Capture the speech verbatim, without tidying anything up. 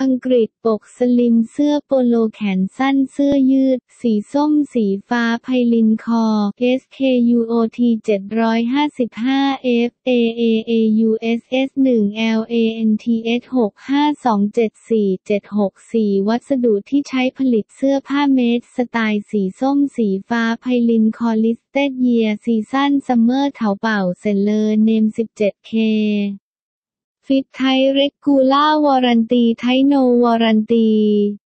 อังกฤษปกสลิมเสื้อโปโลแขนสั้นเสื้อยืดสีส้มสีฟ้าไพลินคอ เอส เค ยู โอ ที เจ็ดร้อยห้าสิบห้า เอฟ เอ เอ เอ ยู เอส เอส หนึ่ง แอล เอ เอ็น ที เอส หก ห้า สอง เจ็ด สี่ เจ็ด หก สี่ วัสดุที่ใช้ผลิตเสื้อผ้าเมดสไตล์สีส้มสีฟ้าไพลินคอลิสเต็ดเยียร์ซีซั่นซัมเมอร์เถาเป่าเซนเลอร์เนม สิบเจ็ด เค ฟิตไทยเรกูล่าวอรันตีไทโนวอรันตี